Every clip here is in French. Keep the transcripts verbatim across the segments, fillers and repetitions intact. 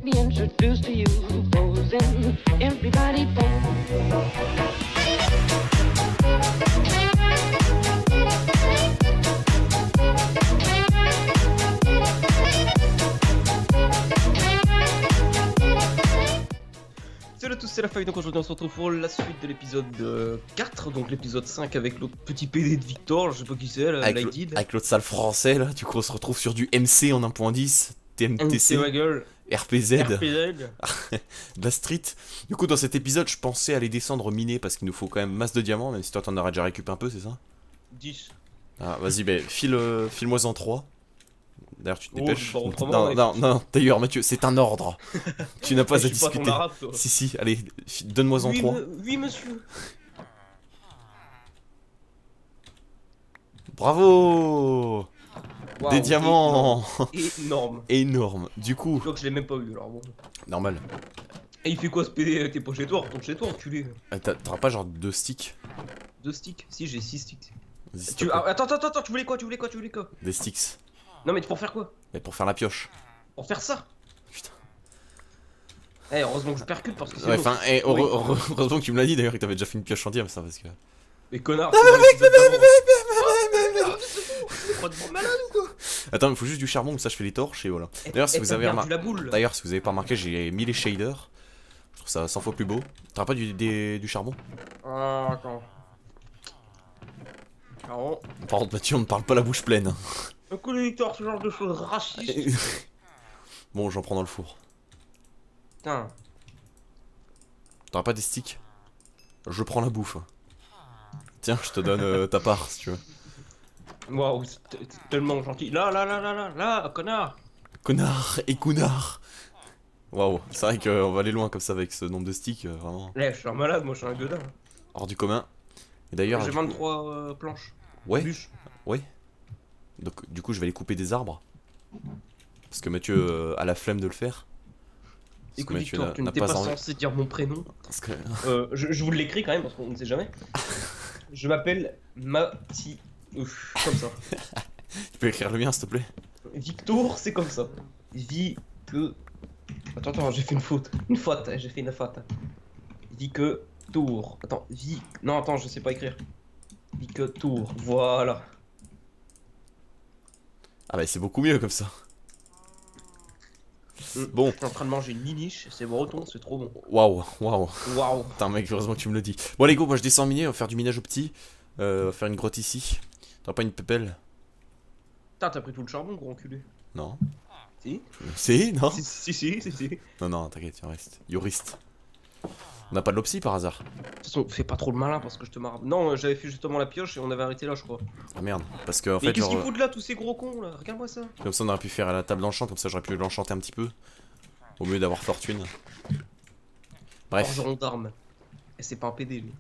me introduce to you, posing, everybody pose. Salut à tous, c'est la feuille, donc aujourd'hui on se retrouve pour la suite de l'épisode euh, quatre, donc l'épisode cinq avec l'autre petit P D de Victor, je sais pas qui c'est, la avec, Lighted. avec l'autre sale français là, du coup on se retrouve sur du M C en un point dix, T M T C, ma gueule. R P Z, R P Z. de la street. Du coup dans cet épisode je pensais aller descendre miner parce qu'il nous faut quand même masse de diamants, même si toi t'en auras déjà récupéré un peu, c'est ça? dix. Ah vas-y, bah file, euh, file-moi en trois. D'ailleurs tu te Oh, dépêches. je vais non, non, non, non, d'ailleurs Mathieu, c'est un ordre. Tu n'as pas Je à suis pas ton discuter. arabe, toi. Si si, allez, donne-moi en Oui, trois. me- oui monsieur. Bravo. Waouh, Des diamants. Énorme. Énorme. Énorme. Du coup, Donc je l'ai même pas eu alors bon. normal. Et il fait quoi ce P D? T'es pas chez toi, retourne chez toi, enculé. Euh, t'as- T'auras pas genre deux sticks? Deux sticks? Si, j'ai six sticks. Vas-y, s'il te Tu... plaît. ah, attends, attends, attends, tu voulais quoi? Tu voulais quoi? Tu voulais quoi? Des sticks. Non mais pour faire quoi? Et pour faire la pioche. Pour faire ça? Putain. Eh, heureusement que je percute parce que c'est Ouais, bon. enfin, et Oui. heure- heure- heureusement que tu me l'as dit d'ailleurs, il t'avait déjà fait une pioche en diam, ça, parce que. Mais connard, c'est dans l'épisode d'avant. Quoi de bon malade ou quoi? Attends, il faut juste du charbon, comme ça je fais les torches et voilà. D'ailleurs, si Eh, vous t'as avez perdu remarqué. la boule. D'ailleurs, si vous avez pas remarqué, j'ai mis les shaders. Je trouve ça cent fois plus beau. T'auras pas du, des- du charbon? Ah, d'accord. Alors, Par contre, Mathieu, on ne parle pas la bouche pleine. un coup de victoire, ce genre de choses racistes. Bon, j'en prends dans le four. Putain. T'auras pas des sticks? Je prends la bouffe. Tiens, je te donne euh, ta part si tu veux. Waouh, c'est t- c'est tellement gentil. Là, là, là, là, là, là, connard. Connard et connard. Waouh, c'est vrai qu'on va aller loin comme ça avec ce nombre de sticks, euh, vraiment Eh, je suis un malade, moi je suis un gueudin. hors du commun. Et d'ailleurs, J'ai du coup- vingt-trois euh, planches. ouais, Bûches. ouais. Donc du coup, je vais aller couper des arbres. Parce que Mathieu euh, a la flemme de le faire. Parce que Écoute, Mathieu Victor, n'a- tu n'a n'étais pas pas envie. censé dire mon prénom. Parce que... Euh, je, je vous l'écris quand même parce qu'on ne sait jamais. Je m'appelle Mati. Ouf, comme ça. Tu peux écrire le mien, s'il te plaît? Victor, c'est comme ça. Vie que. Attends, attends, j'ai fait une faute. Une faute, j'ai fait une faute. Vie que tour. Attends, vie. Non, attends, je sais pas écrire. Vie que tour. Voilà. Ah bah c'est beaucoup mieux comme ça. Mm. Bon. Je suis en train de manger une miniche, c'est breton, c'est trop bon. Waouh, waouh. Waouh. Putain mec, heureusement que tu me le dis. Bon allez go, moi je descends miner, on va faire du minage au petit. Euh, on va faire une grotte ici. T'auras pas une pépelle? Putain, t'as pris tout le charbon, gros enculé. Non. Si. Si, non? Si, si, si, si, si. De Non, non, t'inquiète, il en reste. Yoriste. On n'a pas de l'opsie par hasard? toute façon, fais pas trop le malin parce que je te marre. Non, euh, j'avais fait justement la pioche et on avait arrêté là, je crois. Ah merde. Parce que en Mais fait, qu'est-ce genre, qu'ils foutent là, tous ces gros cons là? Regarde-moi ça. comme ça on aurait pu faire à la table d'enchant, comme ça j'aurais pu l'enchanter un petit peu. Au mieux d'avoir fortune. Bref. Forgeron d'armes. Et c'est pas un P D lui.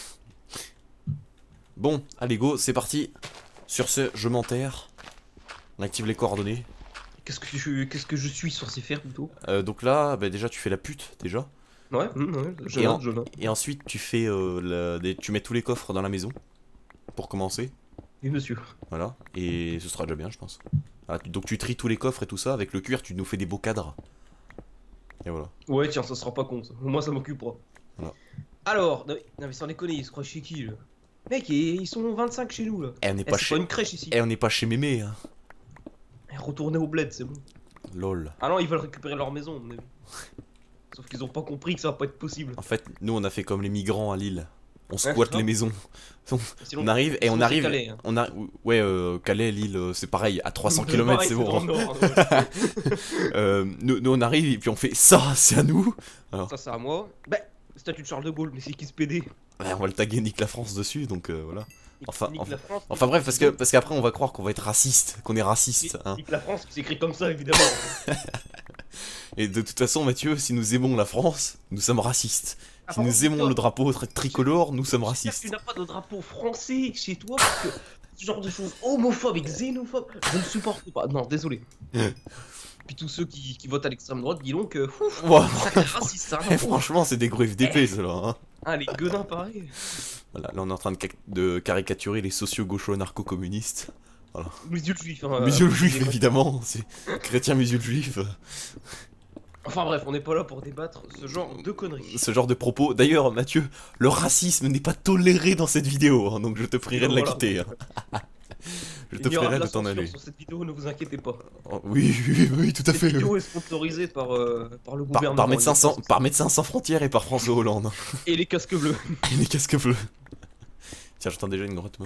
Bon, allez go, c'est parti. Sur ce, je m'enterre. On active les coordonnées. Qu'est-ce que je, qu'est-ce que je suis censé faire plutôt? Euh, donc là, bah, déjà tu fais la pute, déjà. Ouais, hum, ouais, je Et note, en- je note. Et ensuite tu fais euh, la- des- tu mets tous les coffres dans la maison. Pour commencer. Oui, monsieur. Voilà. Et ce sera déjà bien, je pense. Voilà, tu- donc tu tries tous les coffres et tout ça. Avec le cuir, tu nous fais des beaux cadres. Et voilà. Ouais, tiens, ça sera pas con ça. Moi, ça m'occupera. Voilà. Alors, non mais, non, mais sans déconner, ils se croient chez qui là? Mec, ils ils sont vingt-cinq chez nous là. Eh, on n'est Eh, pas c'est chez... pas une crèche ici. Eh, on n'est pas chez Mémé, hein. Eh, retournez au bled, c'est bon. Lol. Ah non, ils veulent récupérer leur maison, à mon avis. Sauf qu'ils ont pas compris que ça va pas être possible. En fait, nous on a fait comme les migrants à Lille. On Ouais, squatte c'est ça. les maisons. Sinon- On arrive et sinon, on c'est arrive. Calais, hein. On a, ouais, euh, Calais, Lille, euh, c'est pareil. À trois cents C'est kilomètres, pareil, c'est dans bon. le nord, hein. Euh, nous, nous, on arrive et puis on fait ça, c'est à nous. Alors, Ça, c'est à moi. Bah, statue de Charles de Gaulle, mais c'est qui ce P D? ouais, on va le taguer Nique la France dessus, donc euh, voilà. Enfin, Nique enfin- la France. Enfin bref, parce que parce qu'après on va croire qu'on va être raciste, qu'on est raciste. Hein. Nique la France, qui s'écrit comme ça, évidemment. Et de toute façon, Mathieu, si nous aimons la France, nous sommes racistes. Ah, Si par nous contre, aimons toi, le drapeau tri- tricolore, nous sommes j'espère que racistes. tu n'as pas de drapeau français chez toi, parce que ce genre de choses homophobes et xénophobes, je ne supporte pas. Non, désolé. Puis tous ceux qui, qui votent à l'extrême droite, dis donc, euh, ouf, Ouah. sacré raciste, ça. Eh, franchement, c'est des gros F D P, ceux-là. Hein. Ah, les gueudins, pareil. Voilà, là on est en train de, ca- de caricaturer les sociaux-gauchos narco-communistes. Musul juif. Hein, Musul euh, juif, des- évidemment. C'est chrétien musul juif. Enfin bref, on n'est pas là pour débattre ce genre de conneries. Ce genre de propos. D'ailleurs, Mathieu, le racisme n'est pas toléré dans cette vidéo, hein, donc je te prierai de la Voilà. quitter. hein. Je te Il y aura prierai de de la t'en censure aller. sur cette vidéo, ne vous inquiétez pas. Oh, oui, oui, oui, tout à Cette fait. vidéo oui. est sponsorisée par, euh, par le Par, gouvernement. par, médecins il y a sans, pas de par Médecins sans frontières et par François Hollande. souci. Et les casques bleus. Et les casques bleus. Tiens, j'entends déjà une grotte, moi.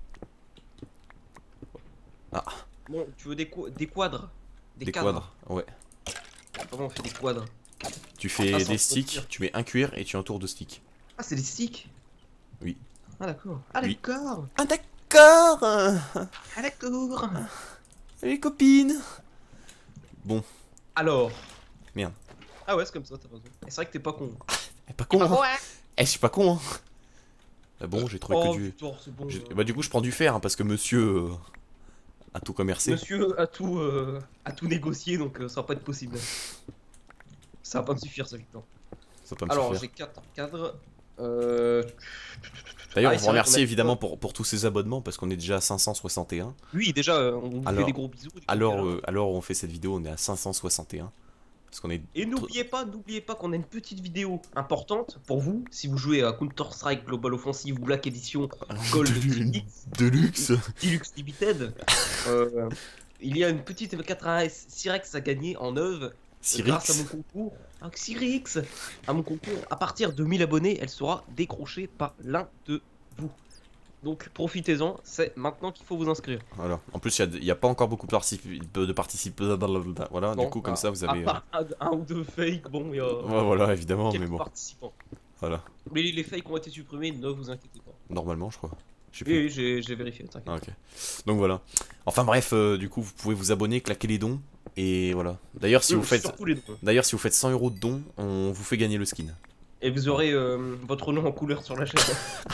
Bon, tu veux des, qu- des quadres? Des, cadres. quadres, ouais. Comment on fait des quadres? Tu fais Ah, sans des sticks, frontières. tu mets un cuir et tu entoures de sticks. Ah, c'est des sticks? Oui. Ah, d'accord. Ah, Oui. d'accord. Ah, d'accord. Ah, d'accord. Les copines. Bon, Alors. Merde. Ah, ouais, c'est comme ça, t'as raison. Et c'est vrai que t'es pas con. eh, pas con, Ah, hein. ouais. Eh, je suis pas con, hein. Ah bon, j'ai trouvé Oh, que du. putain, c'est bon. j'ai- euh. Bah, du coup, je prends du fer, hein, parce que monsieur euh, a tout commercé. Monsieur a tout, euh, a tout négocié, donc euh, ça va pas être possible. Ça va pas me suffire, ça, Victor. Ça peut me Alors, suffire. j'ai quatre cadres. Euh... D'ailleurs, Ah, on c'est vous vrai remercie qu'on a- évidemment pour, pour tous ces abonnements parce qu'on est déjà à cinq cent soixante et un. Oui, déjà, euh, on vous fait Alors- des gros bisous. des gros Alors, câlins. euh, alors on fait cette vidéo, on est à cinq cent soixante et un. Parce qu'on est. Et n'oubliez pas, n'oubliez pas qu'on a une petite vidéo importante pour vous si vous jouez à Counter-Strike Global Offensive ou Black Edition Gold X Deluxe. Deluxe Limited. Euh, il y a une petite M quatre-vingts S Cyrex à gagner en neuve grâce à mon Cyrix. concours. Ah, Cyrix, à mon concours. À partir de mille abonnés, elle sera décrochée par l'un de vous. Donc profitez-en, c'est maintenant qu'il faut vous inscrire. Voilà. En plus, il n'y a, pas encore beaucoup de, partici- de participants. Voilà, Bon, du coup, comme bah, ça, vous avez. À part un, un ou deux fakes, bon, il y a Ouais, voilà, évidemment, quelques mais bon. participants. Voilà. Mais les fakes ont été supprimés, ne vous inquiétez pas. Normalement, je crois. Je sais Oui, plus. oui, j'ai j'ai vérifié, t'inquiète. Ah, ok. Donc voilà. Enfin bref, euh, du coup, vous pouvez vous abonner, claquer les dons. Et voilà. D'ailleurs, si Euh, vous faites. Surtout les deux. D'ailleurs, si vous faites cent euros de dons, on vous fait gagner le skin. Et vous aurez euh, votre nom en couleur sur la chaîne.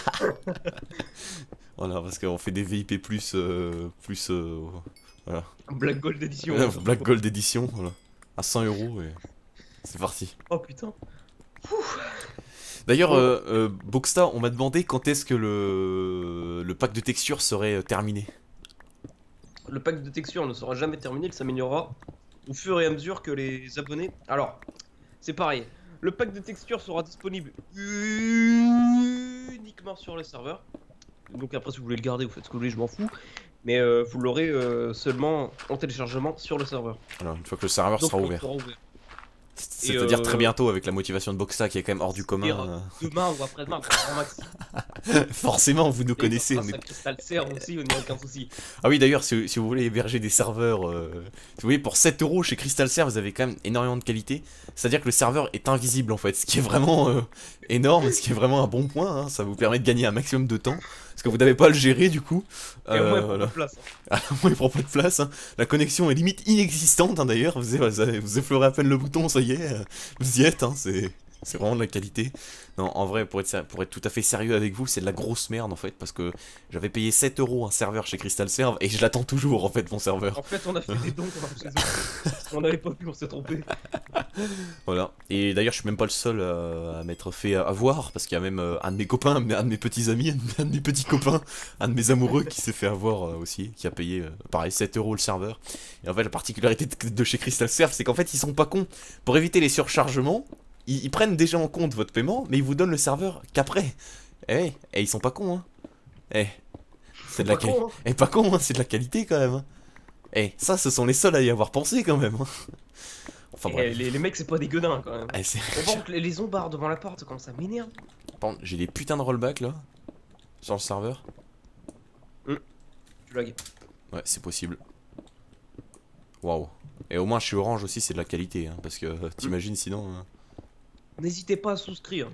Voilà, parce qu'on fait des V I P plus. euh, plus. euh, voilà. Black Gold Edition. Euh, Black Gold Edition, voilà. À cent euros et. C'est parti. Oh putain. D'ailleurs, Oh. euh, euh, Boxta, on m'a demandé quand est-ce que le. Le pack de textures serait euh, terminé. Le pack de textures ne sera jamais terminé, il s'améliorera au fur et à mesure que les abonnés... Alors, c'est pareil. Le pack de textures sera disponible uniquement sur les serveurs. Donc après, si vous voulez le garder, vous faites ce que vous voulez, je m'en fous. Mais euh, vous l'aurez euh, seulement en téléchargement sur le serveur. Alors, une fois que le serveur Donc, sera il ouvert. sera ouvert. C'est-à-dire euh, très bientôt avec la motivation de Boxta qui est quand même hors du commun. dire, euh. Demain ou après-demain, grand max. Forcément, vous nous Et connaissez. grâce On est... à Crystal Serre aussi, on n'y a aucun souci. Ah oui, d'ailleurs, si, si vous voulez héberger des serveurs, euh, si vous voulez, pour sept euros chez Crystal Serve, vous avez quand même énormément de qualité. C'est-à-dire que le serveur est invisible en fait, ce qui est vraiment euh, énorme, ce qui est vraiment un bon point. Hein. Ça vous permet de gagner un maximum de temps. Parce que vous n'avez pas à le gérer du coup. Et au moins, Euh, pour voilà. la place. Ah, moi, il prend pas de place. Hein. La connexion est limite inexistante hein, d'ailleurs. Vous, vous, vous effleurez à peine le bouton, ça y est. euh, Vous y êtes. Hein, c'est c'est vraiment de la qualité. Non, en vrai, pour être, ser- pour être tout à fait sérieux avec vous, c'est de la grosse merde en fait. Parce que j'avais payé sept euros un serveur chez Crystal Serve et je l'attends toujours en fait, mon serveur. En fait, on a fait des dons chez eux. On n'avait pas pu, on s'est trompé. Voilà. Et d'ailleurs, je suis même pas le seul euh, à m'être fait avoir. Parce qu'il y a même euh, un de mes copains, un de mes petits amis, un de mes petits copains, un de mes amoureux qui s'est fait avoir euh, aussi. Qui a payé, euh, pareil, sept euros le serveur. Et en fait, la particularité de, de chez Crystal Serve, c'est qu'en fait, ils sont pas cons. Pour éviter les surchargements, ils, ils prennent déjà en compte votre paiement, mais ils vous donnent le serveur qu'après. Eh, eh, ils sont pas cons, hein. Eh, c'est de la Pas qualité. con, hein. Eh, pas con, hein, c'est de la qualité quand même. Hein. Eh, ça, ce sont les seuls à y avoir pensé quand même. Hein. Enfin Eh, bref. les, les mecs, c'est pas des gueudins quand même. Eh, c'est- On voit que les, les ombards devant la porte, comme ça m'énerve. Par contre, j'ai des putains de rollback là. Sur le serveur. Tu lagues. Ouais, c'est possible. Waouh. Et au moins, chez Orange aussi, c'est de la qualité. Hein, parce que euh, t'imagines sinon. euh, N'hésitez pas à souscrire.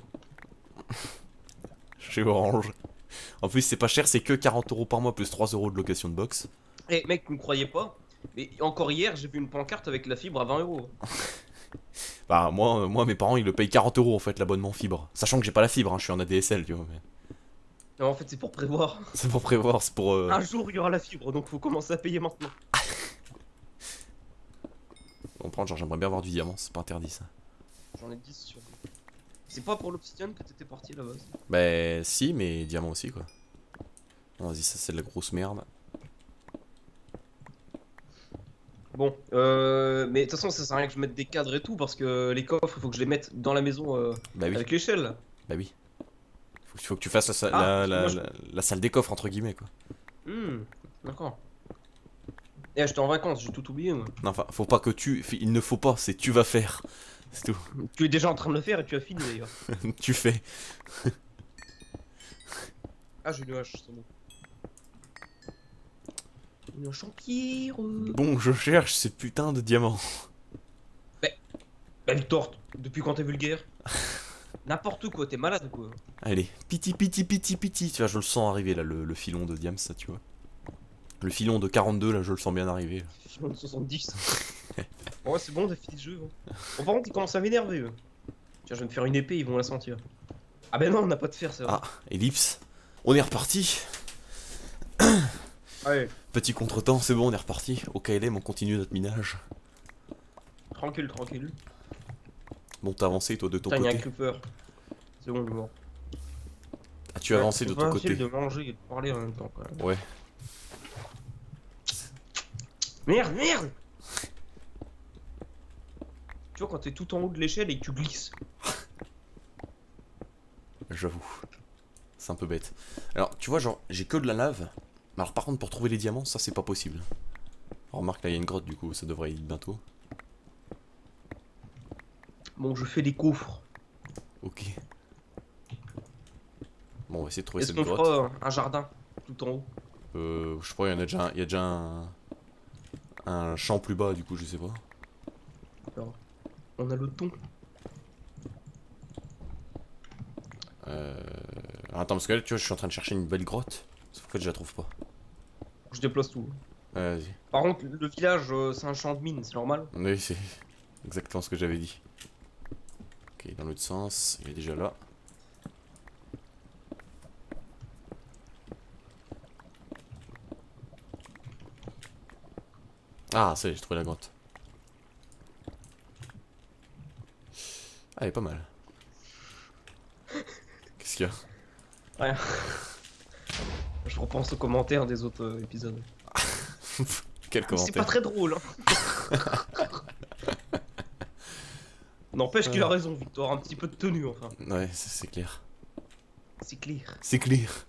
chez Orange. En plus, c'est pas cher, c'est que quarante euros par mois plus trois euros de location de box. Eh mec, vous me croyez pas? Mais encore hier, j'ai vu une pancarte avec la fibre à vingt euros. Bah, moi, euh, moi mes parents, ils le payent quarante euros en fait, l'abonnement fibre. Sachant que j'ai pas la fibre, hein, je suis en A D S L, tu vois. Mais... Non, en fait, c'est pour prévoir. C'est pour prévoir, c'est pour. euh, Un jour, il y aura la fibre, donc faut commencer à payer maintenant. On prend, genre, j'aimerais bien avoir du diamant, c'est pas interdit ça. J'en ai dix sur. C'est pas pour l'obsidian que t'étais parti là-bas. Bah, si, mais diamant aussi quoi. Bon, vas-y, ça c'est de la grosse merde. Bon, euh, mais de toute façon, ça sert à rien que je mette des cadres et tout parce que les coffres, il faut que je les mette dans la maison euh, Bah oui, avec l'échelle. bah oui. Faut, faut que tu fasses la, sa- Ah, la, la, moi, je- la- la salle des coffres, entre guillemets, quoi. Hmm, d'accord. Eh, j'étais en vacances, j'ai tout oublié, moi. Non, enfin, faut pas que tu... Il ne faut pas, c'est tu vas faire. C'est tout. Tu es déjà en train de le faire et tu as fini d'ailleurs. Tu fais. Ah, j'ai une hache, c'est bon. Une hache en pierre. euh. Bon, je cherche ces putains de diamants. Bah, Victor, depuis quand t'es vulgaire? N'importe quoi, t'es malade ou quoi? Allez, piti piti piti piti. Tu vois, je le sens arriver là, le, le filon de Diams, ça, tu vois. Le filon de quarante-deux, là, je le sens bien arriver. là. Filon de soixante-dix. Ouais, c'est bon, t'as fini le jeu. Hein. Bon, par contre, ils commencent à m'énerver. eux. Tiens, je vais me faire une épée, ils vont la sentir. Ah, ben non, on n'a pas de fer, c'est vrai. Ah, ellipse. On est reparti. Allez, Petit contretemps, c'est bon, on est reparti. Au K L M, on continue notre minage. tranquille, tranquille. Bon, t'as avancé, toi, de ton Putain, il y a un côté. creeper. C'est bon, il est mort. As-tu avancé de C'est ton pas côté? facile de manger et de parler en même temps, quand même. Ouais. Merde, merde! Tu vois, quand t'es tout en haut de l'échelle et que tu glisses. J'avoue. C'est un peu bête. Alors, tu vois, genre, j'ai que de la lave. Mais alors, par contre, pour trouver les diamants, ça, c'est pas possible. Remarque, là, il y a une grotte, du coup, ça devrait y être bientôt. Bon, je fais des coffres. Ok. Bon, on va essayer de trouver Est-ce cette qu'on grotte. fera un jardin tout en haut? Euh, je crois qu'il y en a déjà un, il y a déjà un, un champ plus bas, du coup, je sais pas. Alors, on a le thon. Euh... Attends, parce que là, tu vois, je suis en train de chercher une belle grotte. Sauf que je la trouve pas. Je déplace tout. Ouais, vas-y. Par contre, le village, euh, c'est un champ de mine, c'est normal. Oui, c'est exactement ce que j'avais dit. Ok, dans l'autre sens, il est déjà là. Ah, ça y est, j'ai trouvé la grotte. Ah, elle est pas mal. Qu'est-ce qu'il y a? Rien. Je repense aux commentaires des autres euh, épisodes. Quel C'est commentaire? pas très drôle. Hein. N'empêche qu'il a raison, Victor. Un petit peu de tenue, enfin. Ouais, c'est c'est clair. C'est clair. C'est clair.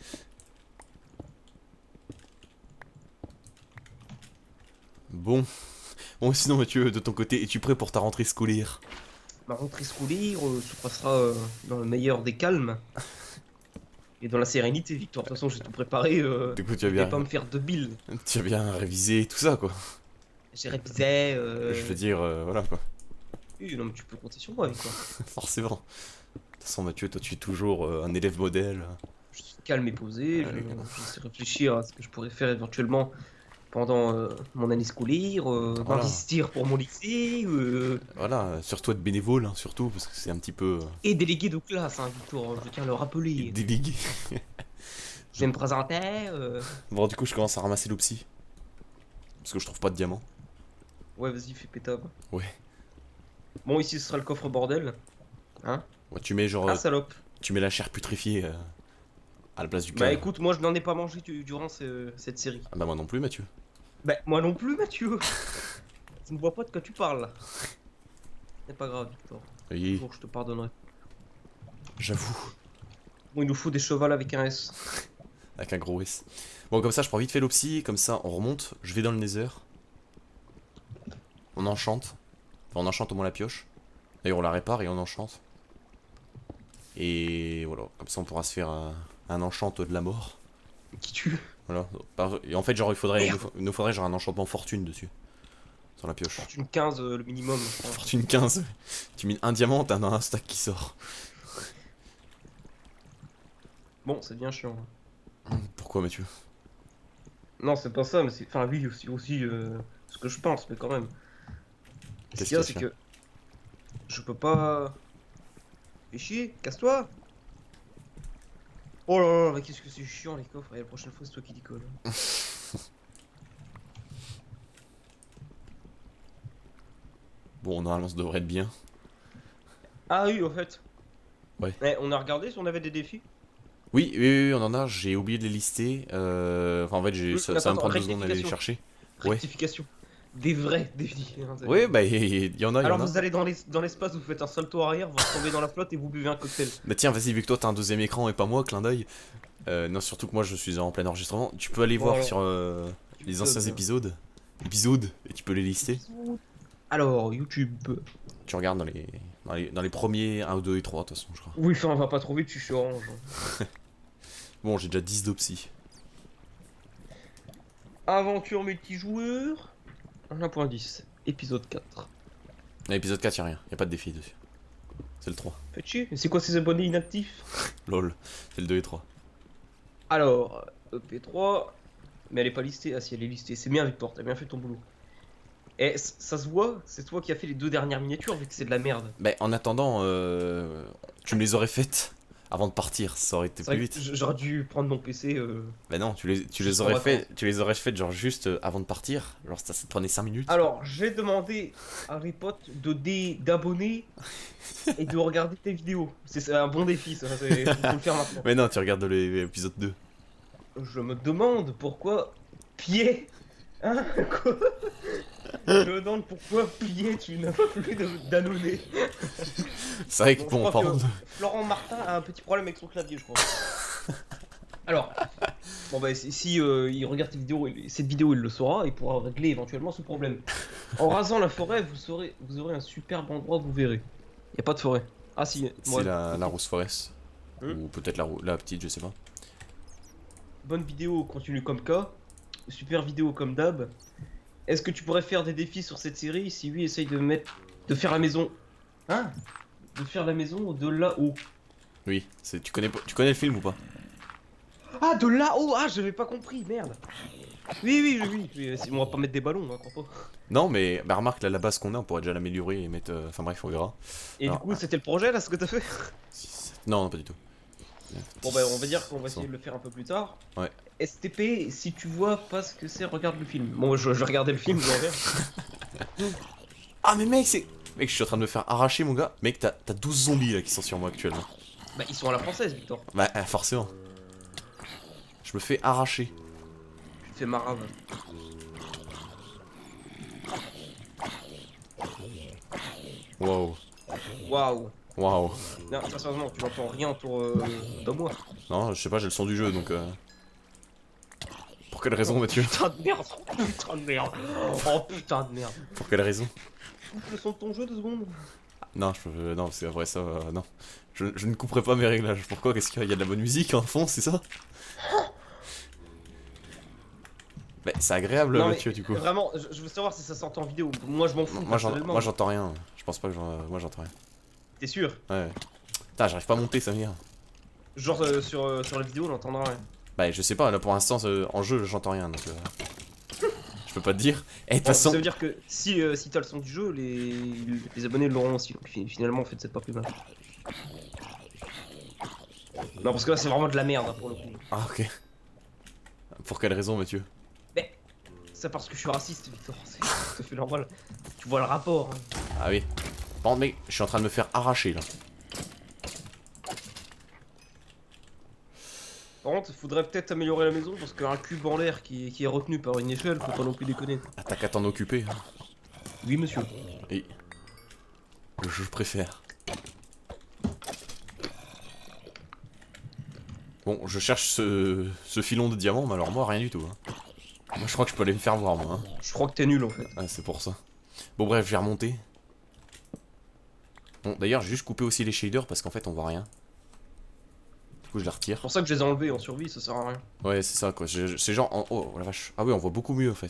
Bon. Bon, sinon, Mathieu, de ton côté, es-tu prêt pour ta rentrée scolaire? Ma rentrée scolaire euh, se passera euh, dans le meilleur des calmes. Et dans la sérénité, Victor. De toute façon, j'ai tout préparé. Euh, Du coup, tu as je vais bien, pas me faire de billes. tu as bien révisé tout ça, quoi. J'ai révisé. Euh... Je veux dire, euh, voilà, quoi. Oui, non, mais tu peux compter sur moi, Victor. Forcément. De toute façon, Mathieu, toi, tu es toujours euh, un élève modèle. Je suis calme et posé. Je, Ouais, je sais réfléchir à ce que je pourrais faire éventuellement pendant euh, mon année scolaire. Euh, Voilà. Investir pour mon lycée. Euh, Voilà, sur toi de bénévole, hein, surtout, parce que c'est un petit peu euh, et délégué de classe, hein, Victor. Je tiens à le rappeler. délégué. Je vais me présenter. Euh... Bon, du coup, je commence à ramasser l'opsie. Parce que je trouve pas de diamant. Ouais, vas-y, fais pétable. Ouais. Bon, ici, ce sera le coffre bordel. Hein? Ouais, tu mets genre, Ah, euh, salope. tu mets la chair putréfiée euh, à la place du Bah cadre. écoute, moi je n'en ai pas mangé du- durant ce- cette série. Ah bah moi non plus, Mathieu. Bah moi non plus, Mathieu. Tu ne vois pas de quoi tu parles là. C'est pas grave, Victor. Oui, Bon, je te pardonnerai. j'avoue. Bon, il nous faut des chevals avec un S. Avec un gros S. Bon, comme ça, je prends vite fait l'opsie, comme ça, on remonte. Je vais dans le nether. On enchante. Enfin, on enchante au moins la pioche. D'ailleurs, on la répare et on enchante. Et voilà, comme ça, on pourra se faire un, un enchant de la mort. Qui tue? Voilà. Par- Et en fait, genre, il faudrait, il Merde. nous, il nous faudrait genre un enchantement fortune dessus. Sur la pioche. Fortune quinze euh, le minimum. je pense. Fortune quinze. Tu mets un diamant, t'as un stack qui sort. Bon, c'est bien chiant. Pourquoi, Mathieu? Non, c'est pas ça, mais c'est. Enfin, oui, aussi, aussi euh, ce que je pense, mais quand même. Ce Qu'est-ce qu'il y a, qu'il c'est y a que. Je peux pas. Fais chier, casse-toi! Oh là là, mais qu'est-ce que c'est chiant les coffres, et la prochaine fois c'est toi qui décolle. Bon, normalement, ça devrait être bien. Ah oui, au fait. Ouais. Eh, on a regardé si on avait des défis. Oui, oui, oui, on en a, j'ai oublié de les lister. Euh... Enfin, en fait, j'ai... Oui, ça, attends, ça va me prendre deux attends, secondes d'aller les chercher. Ouais. Rectification. des vrais défis. Hein, Oui, bah il y en a, il y Alors en a. vous allez dans les- dans l'espace, vous faites un salto arrière, vous tombez dans la flotte et vous buvez un cocktail. Bah tiens, vas-y, vu que toi t'as un deuxième écran et pas moi, clin d'œil. Euh, non, surtout que moi je suis en plein enregistrement. Tu peux aller Bon, voir alors. sur euh, les anciens YouTube. épisodes. Épisodes, et tu peux les lister. Alors, YouTube. Tu regardes dans les, dans les, dans les premiers un, deux et trois, de toute façon, je crois. Oui, enfin, on va pas trop vite, je suis orange. Bon, j'ai déjà dix d'opsie. Aventure multijoueur. un point dix. Épisode quatre. Dans l'épisode quatre, y'a rien, y'a pas de défi dessus. C'est le trois. Faites chier. C'est quoi ces abonnés inactifs? Lol, c'est le deux et trois. Alors, E P trois. Mais elle est pas listée. Ah si, elle est listée. C'est bien, Victor, t'as bien fait ton boulot. Et c- ça se voit, c'est toi qui as fait les deux dernières miniatures vu que c'est de la merde. Bah, en attendant, euh, tu me les aurais faites avant de partir, ça aurait été C'est plus vrai que vite. j- j'aurais dû prendre mon P C. Euh... Bah non, tu les, tu Juste les en aurais vacances. fait, tu les aurais fait genre juste euh, avant de partir. Genre ça, ça te prenait cinq minutes. Alors, j'ai demandé à mes potes de dé d'abonner et de regarder tes vidéos. C'est c'est un bon défi, ça. c'est- Faut faut le faire maintenant. Mais non, tu regardes l'épisode deux. Je me demande pourquoi pied. Hein quoi? Je me demande pourquoi pied tu n'as pas plus de- d'annonés. C'est vrai que Bon, je bon, crois par que contre. Florent Martin a un petit problème avec son clavier, je crois. Alors, bon bah si, si, euh, il regarde tes vidéos, il- cette vidéo, il le saura, il pourra régler éventuellement ce problème. En rasant la forêt, vous saurez, vous aurez un superbe endroit, vous verrez. Y a pas de forêt. Ah si, C'est ouais. la, la Rose Forest. Hein Ou peut-être la, rou- la petite, je sais pas. Bonne vidéo, continue comme cas. Super vidéo comme d'hab. Est-ce que tu pourrais faire des défis sur cette série? Si oui, essaye de mettre, de faire la maison. Hein? De faire la maison de là-haut. Oui, c'est- tu connais, pas- tu connais le film ou pas? Ah, de là-haut! Ah, j'avais pas compris, merde! Oui, oui, oui, oui, oui, c'est- on va pas mettre des ballons, hein, crois pas. Non, mais bah, remarque, là, la base qu'on a, on pourrait déjà l'améliorer et mettre. euh, Enfin bref, on verra. Et Alors, du coup, c'était le projet là, ce que t'as fait? six, sept. Non, non, pas du tout. Bon, bah, on va dire qu'on va essayer de le faire un peu plus tard. Ouais. S T P, si tu vois pas ce que c'est, regarde le film. Bon, je, je regardais le film, je vais en faire. Ah, mais mec, c'est. Mec, je suis en train de me faire arracher, mon gars. Mec, t'as t'as douze zombies là qui sont sur moi actuellement. Bah, ils sont à la française, Victor. Bah, euh, forcément. Je me fais arracher. Tu te fais marave. Waouh. Waouh! Waouh. Non, très sérieusement, tu n'entends rien autour euh, de moi. Non, je sais pas, j'ai le son du jeu donc. Euh... Pour quelle raison, Mathieu? Putain de merde! Putain de merde! Oh putain de merde! Pour quelle raison? Coupe le son de ton jeu deux secondes. Non, je peux. Non, c'est vrai, ça. euh, non. Je, je ne couperai pas mes réglages. Pourquoi? Qu'est-ce qu'il y a? Il y a de la bonne musique en fond, c'est ça? Bah, c'est agréable, Non, mais Mathieu, du coup. Vraiment, je, je veux savoir si ça s'entend en vidéo. Moi, je m'en fous. Non, moi, j'en- personnellement. moi, j'entends rien. Je pense pas que j'en. Moi, j'entends rien. T'es sûr? Ouais. Putain, j'arrive pas à monter, ça vient. Genre euh, sur, euh, sur la vidéo, on n'entendra rien. Bah, je sais pas, là pour l'instant, euh, en jeu, j'entends rien donc. euh, Je peux pas te dire. Eh, de toute Bon, façon. Ça veut dire que si, euh, si t'as le son du jeu, les, les abonnés l'auront aussi. Donc fi- finalement, en fait, c'est pas plus mal. Non, parce que là, c'est vraiment de la merde hein, pour le coup. Ah, ok. Pour quelle raison, Mathieu? C'est parce que je suis raciste, Victor. C'est tout à fait normal. Tu vois le rapport. hein. Ah oui. Par contre, mec, je suis en train de me faire arracher là. Par contre, faudrait peut-être améliorer la maison parce qu'un cube en l'air qui, qui est retenu par une échelle, faut pas non plus déconner. Ah, t'as qu'à t'en occuper. Hein. Oui, monsieur. Et. Je préfère. Bon, je cherche ce, ce filon de diamant, mais alors moi, rien du tout. Hein. Moi, je crois que je peux aller me faire voir, moi. Hein. Je crois que t'es nul en fait. Ah, c'est pour ça. Bon, bref, je vais remonter. Bon, d'ailleurs, j'ai juste coupé aussi les shaders parce qu'en fait, on voit rien. Du coup, je les retire. C'est pour ça que je les ai enlevés en survie, ça sert à rien. Ouais, c'est ça, quoi. Je- je- C'est genre. En... Oh, la vache. Ah oui, on voit beaucoup mieux, en fait.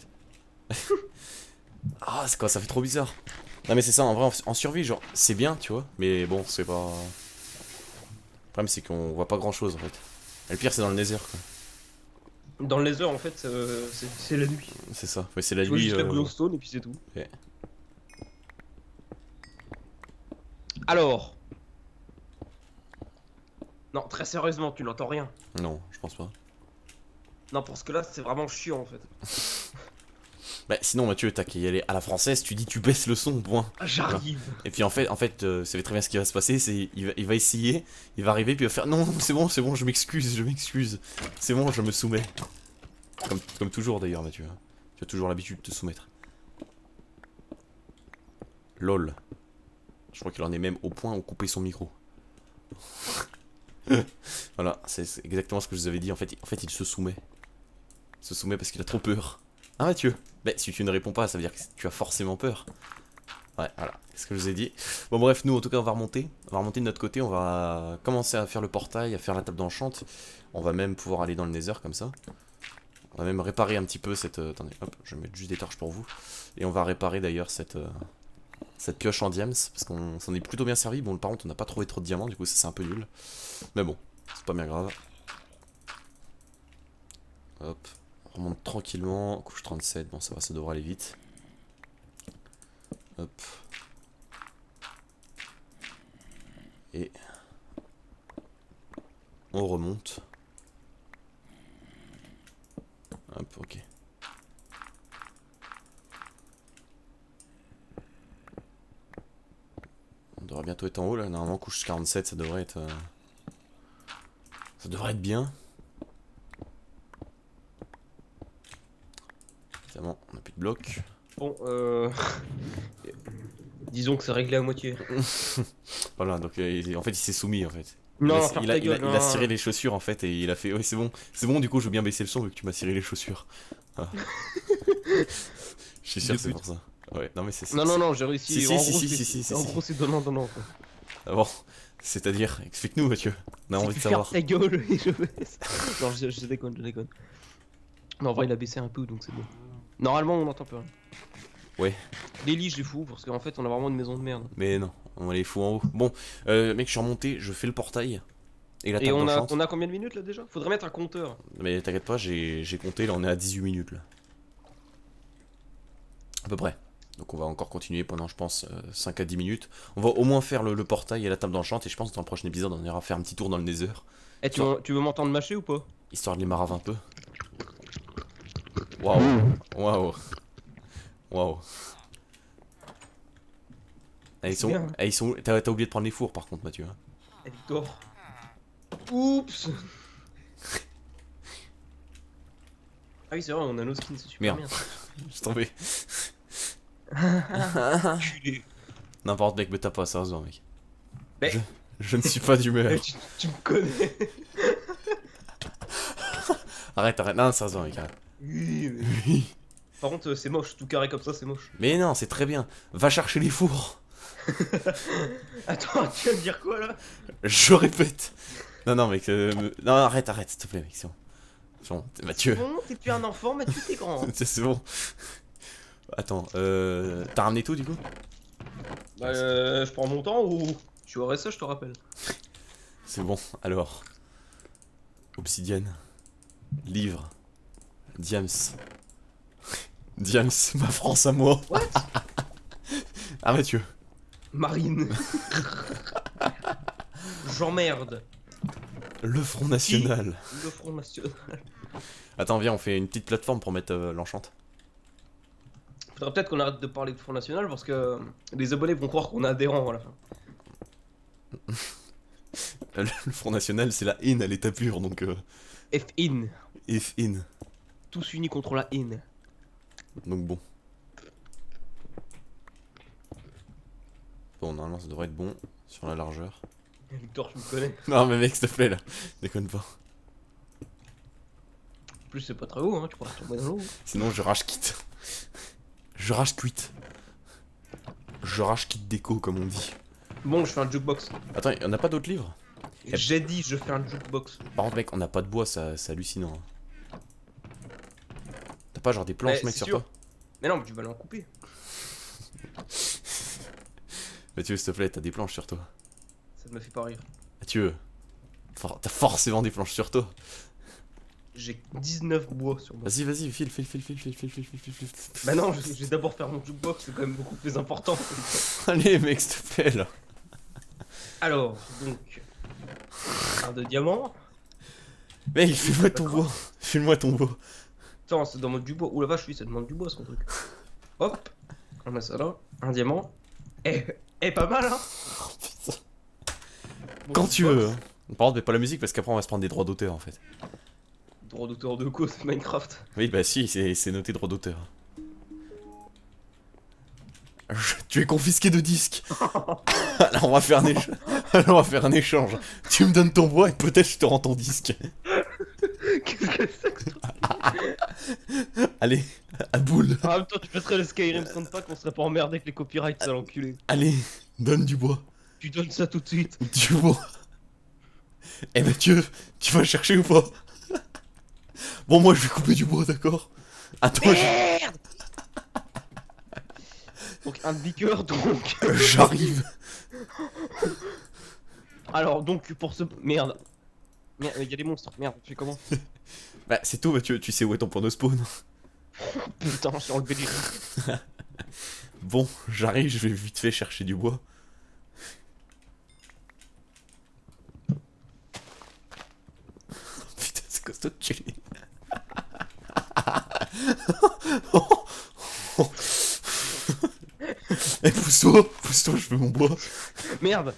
Ah, c'est quoi, ça fait trop bizarre. Non, mais c'est ça, en vrai, en, en survie, genre, c'est bien, tu vois. Mais bon, c'est pas. Le problème, c'est qu'on voit pas grand chose, en fait. Et le pire, c'est dans le nether, quoi. Dans le laser, en fait, euh, c'est c'est la nuit. C'est ça. Ouais, c'est la Tu vois nuit. juste la euh, glowstone et puis c'est tout. Ok. Alors. Non, très sérieusement, tu n'entends rien. Non, je pense pas. Non, parce que là, c'est vraiment chiant en fait. Bah, sinon, Mathieu, t'as qu'à y aller à la française, tu dis tu baisses le son, point. Ah, j'arrive. Et puis en fait, en fait, euh, vous savez très bien ce qui va se passer, c'est il va, il va essayer, il va arriver, puis il va faire non, non, c'est bon, c'est bon, je m'excuse, je m'excuse, c'est bon, je me soumets. Comme, comme toujours d'ailleurs, Mathieu. hein. Tu as toujours l'habitude de te soumettre. Lol. Je crois qu'il en est même au point où couper son micro. Voilà, c'est exactement ce que je vous avais dit. En fait, en fait il se soumet. Il se soumet parce qu'il a trop peur. Ah Mathieu, mais si tu ne réponds pas, ça veut dire que tu as forcément peur. Ouais, voilà, c'est ce que je vous ai dit. Bon bref, nous en tout cas on va remonter. On va remonter de notre côté, on va commencer à faire le portail, à faire la table d'enchant. On va même pouvoir aller dans le nether comme ça. On va même réparer un petit peu cette... Euh, attendez, hop, je vais mettre juste des torches pour vous. Et on va réparer d'ailleurs cette... Euh, cette pioche en diams, parce qu'on s'en est plutôt bien servi. Bon, par contre on n'a pas trouvé trop de diamants, du coup ça c'est un peu nul. Mais bon, c'est pas bien grave. Hop. On remonte tranquillement, couche trente-sept, bon ça va, ça devrait aller vite. Hop. Et on remonte. Hop, ok. On devrait bientôt être en haut là, normalement couche quarante-sept ça devrait être... Euh... Ça devrait être bien. Évidemment, on n'a plus de blocs. Bon, euh... disons que c'est réglé à moitié. Voilà, donc euh, il- en fait il s'est soumis en fait. Non, il, a, ferme il, a, ta il, a, gueule, il a non. ciré les chaussures en fait et il a fait oui c'est bon, c'est bon du coup je veux bien baisser le son vu que tu m'as ciré les chaussures. Ah. Je suis sûr que c'est pour ça. Ouais, non mais c'est Non, non, non, j'ai réussi. Si, si, en si, gros, si, c'est- si, si, si, en si. gros, c'est donnant, donnant. quoi. Ah bon, c'est-à-dire, explique-nous Mathieu, on a Si envie tu de savoir. fermes ta gueule et je baisse. Non, je, je déconne, je déconne. Non, en vrai, il a baissé un peu donc c'est bon. Normalement, on n'entend plus rien. Ouais. Les lits, je les fous parce qu'en fait, on a vraiment une maison de merde. Mais non, on les fout en haut. Bon, euh, mec je suis remonté, je fais le portail. Et la Et table on a, d'enchant. on a combien de minutes là déjà? Faudrait mettre un compteur. Mais t'inquiète pas, j'ai j'ai compté, là on est à dix-huit minutes là. À peu près. Donc on va encore continuer pendant je pense euh, cinq à dix minutes. On va au moins faire le, le portail et la table d'enchant et je pense que dans le prochain épisode on ira faire un petit tour dans le nether. Eh, tu, veux- tu veux m'entendre mâcher ou pas? Histoire de les marave un peu. Waouh. Waouh. Waouh. Ah, ils C'est sont, bien. ah, ils sont, t'as t'as oublié de prendre les fours par contre Mathieu. Hein. Eh, Victor. Oups. Ah oui, c'est vrai, on a nos skins, c'est super Merde. bien. Je suis tombé. Culé. N'importe mec, mais t'as pas sérieusement mec. Mais- Je, je ne suis pas d'humeur. Eh, tu, tu me connais. Arrête, arrête. Non, sérieusement mec, arrête. Oui, mais... Oui. Par contre, euh, c'est moche, tout carré comme ça, c'est moche. Mais non, c'est très bien. Va chercher les fours. Attends, tu vas me dire quoi là? Je répète. Non, non, mec. euh, me- Non, arrête, arrête, s'il te plaît, mec. C'est bon. C'est bon. Mathieu. Bon, t'es plus un enfant, Mathieu, t'es grand. C'est c'est bon. Attends, euh. T'as ramené tout du coup? Bah, euh, je prends mon temps ou tu aurais ça, je te rappelle. C'est bon, alors. Obsidienne. Livre. Diams. Diams, ma France à moi. What? Ah, Mathieu. Marine. J'emmerde. Le Front National. Le Front National. Attends, viens, on fait une petite plateforme pour mettre euh, l'enchante. Faudrait peut-être qu'on arrête de parler de Front National parce que euh, les abonnés vont croire qu'on est adhérents à la fin. Le le Front National, c'est la haine à l'état pur, donc. Euh, F-in. if in. Tous unis contre la haine. Donc bon. Bon, normalement, ça devrait être bon sur la largeur. Victor, tu me connais. Non, mais mec, s'il te plaît, là. Déconne pas. En plus, c'est pas très haut, hein, tu pourras tomber dans l'eau. Sinon, je rage quitte. Je rage quitte. Je rage quitte déco, comme on dit. Bon, je fais un jukebox. Attends, on a pas d'autres livres? J'ai dit, je fais un jukebox. Par contre, mec, on n'a pas de bois, ça- c'est hallucinant. hein. T'as pas genre des planches, Eh, mec, c'est sur sûr. toi? Mais non, mais tu vas l'en couper. Mathieu, s'il te plaît, t'as des planches sur toi. Ça me fait pas rire. Mathieu, for- t'as forcément des planches sur toi. J'ai dix-neuf bois sur moi. Vas-y, vas-y, file, file, file, file, file, file, file, file, file, file. Bah non, je je vais d'abord faire mon jukebox, c'est quand même beaucoup plus important. Allez, mec, s'il te plaît, là. Alors, donc... Un de diamant. Mec, file-moi ton bois. File-moi ton bois. Attends, ça demande du bois. Ouh la vache, oui, ça demande du bois, ce truc. Hop, on met ça là. Un diamant. Eh, eh, pas mal, hein. Bon, Quand tu jukebox. veux. hein. Par contre, mais pas la musique parce qu'après on va se prendre des droits d'auteur en fait. Droit d'auteur de quoi, c'est Minecraft. Oui, bah si, c'est c'est noté droit d'auteur. Je- Tu es confisqué de disques. Alors on va faire un échange. Alors on va faire un échange. Tu me donnes ton bois et peut-être je te rends ton disque. Qu'est-ce que c'est que ça? Allez, à boule. En même temps, tu passerais le Skyrim Soundpack, on serait pas emmerdé avec les copyrights, sale enculé. Allez, donne du bois. Tu donnes ça tout de suite. Du bois. Eh Mathieu, tu vas chercher ou pas? Bon, moi je vais couper du bois, d'accord? Attends, je- Merde. Donc un beaker, donc. j'arrive. Alors donc pour ce... Merde. Merde, il y a des monstres. Merde, tu fais comment? Bah, c'est tout, Mathieu, tu sais où est ton point de spawn. Putain, j'ai enlevé les gens. Bon, j'arrive, je vais vite fait chercher du bois. Putain, c'est costaud de tuer. Eh, pousse-toi, pousse-toi, je veux mon bois. Merde.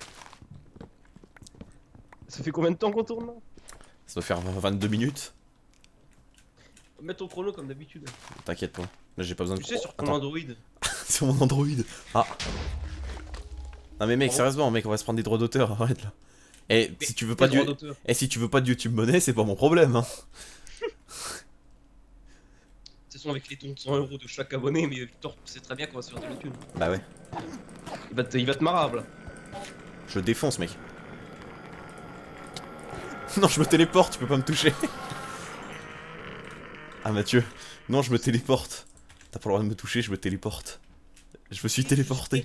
Ça fait combien de temps qu'on tourne là? Ça doit faire vingt-deux minutes. Mets ton chrono comme d'habitude. T'inquiète pas, là j'ai pas besoin de... Tu sais sur ton Attends, Android. c'est mon Android. Ah. Non mais mec, Pardon sérieusement, mec, on va se prendre des droits d'auteur, arrête là. Eh, Mais si tu veux pas quel du... droit d'auteur? Eh, si tu veux pas de YouTube Money, c'est pas mon problème, hein. Ce sont avec les dons de cent euros de chaque abonné, mais Victor, tu sais très bien qu'on va se faire de la thune. Bah ouais. Il va te, il va te marable. Je défonce, mec. Non, je me téléporte, tu peux pas me toucher. Ah, Mathieu. Non, je me téléporte. T'as pas le droit de me toucher, je me téléporte. Je me suis téléporté.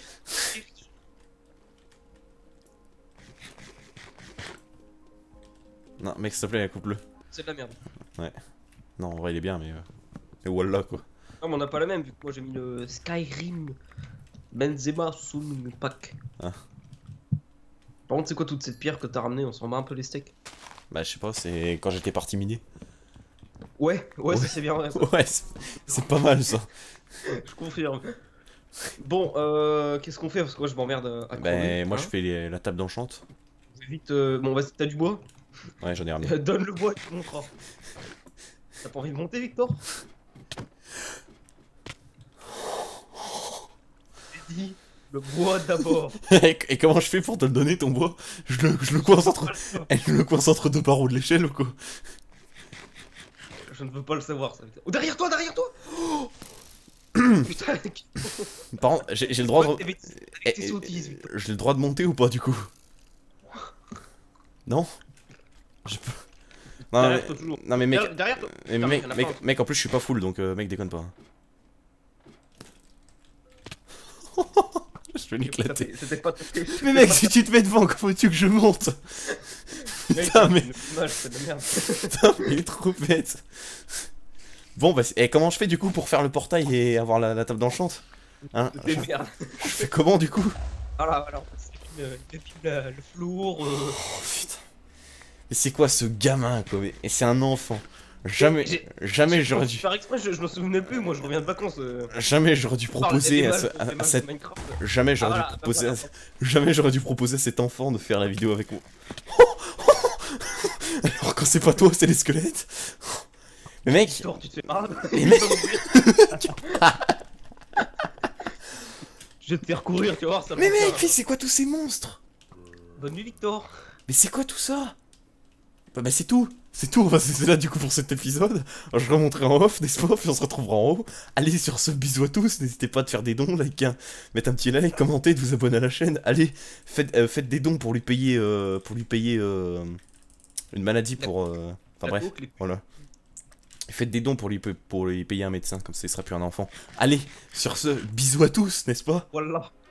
Non, mec, s'il te plaît, coupe-le. C'est de la merde. Non, en vrai, il est bien, mais... Euh... Mais voilà, quoi. Non, mais on n'a pas la même, vu que moi j'ai mis le Skyrim Benzema Soundpack. Ah. Par contre, c'est quoi toute cette pierre que t'as ramené? On s'en bat un peu les steaks. Bah, je sais pas, c'est quand j'étais parti miner. Ouais, ouais, Ouais. ça c'est bien vrai. Ça. Ouais, c'est- c'est pas mal, ça. Je confirme. Bon, euh, qu'est-ce qu'on fait? Parce que moi je m'emmerde à à crever. Bah, moi, hein. je fais les- la table d'enchante. Je vais vite. euh, Bon, vas-y, t'as du bois? Ouais, j'en ai ramené. Donne le bois, tu monteras. T'as pas envie de monter, Victor? J'ai dit le bois d'abord. Et et comment je fais pour te le donner, ton bois? Je le, je le coince entre... Eh, je le coince entre deux barreaux de l'échelle ou quoi? Je ne veux pas le savoir, ça. Oh, derrière toi, derrière toi! Putain, Par contre, j'ai j'ai le droit de... avec tes- Eh, avec tes eh, sottises, Victor. J'ai le droit de monter ou pas, du coup? Non? Je peux... Non, Derrière mais... toi, toujours. Non, mais mec... Derrière, derrière toi. Mais Putain, mec, il y en a mec, plein. mec, en plus, je suis pas full, donc euh, mec, déconne pas. hein. Je vais l'éclater. C'était c'était pas tapé. Mais mec, si tu te mets devant, comment veux-tu que je monte? Putain, mais... Putain, c'est de la merde. Putain, mais il est trop bête. Bon, bah, c'est- et comment je fais du coup pour faire le portail et avoir la, la table d'enchante? Hein, je, Des merdes. je fais comment du coup? Voilà, voilà. Il dépile le, le flour. Euh... Oh putain. Mais c'est quoi ce gamin quoi? Et c'est un enfant. Jamais, J'ai- jamais j'aurais dû, Faire exprès, je, je me souvenais plus, moi je reviens de vacances. Euh... jamais j'aurais dû proposer à, ce- à- à cette, Minecraft. jamais j'aurais Ah, dû voilà, proposer, à, bah, jamais j'aurais dû proposer à cet enfant de faire la vidéo avec moi. Alors quand c'est pas toi, c'est les squelettes. Mais mec, Victor, tu te fais marre. Mais mec- Je vais te faire courir, tu vas voir ça. mais va mec, faire. mais c'est quoi tous ces monstres? Bonne nuit, Victor. Mais c'est quoi tout ça? Bah, bah c'est tout, c'est tout, on va se laisser là du coup pour cet épisode. Je remonterai en off, n'est-ce pas? Puis on se retrouvera en haut. Allez sur ce, bisous à tous, n'hésitez pas à te faire des dons, like, un, mettre un petit like, commenter, de vous abonner à la chaîne. Allez, faites, euh, faites des dons pour lui payer, euh, pour lui payer euh, une maladie pour... euh, Enfin La bref, boucle, les- voilà. Faites des dons pour lui, pour lui payer un médecin, comme ça il sera plus un enfant. Allez, sur ce, bisous à tous, n'est-ce pas? Voilà.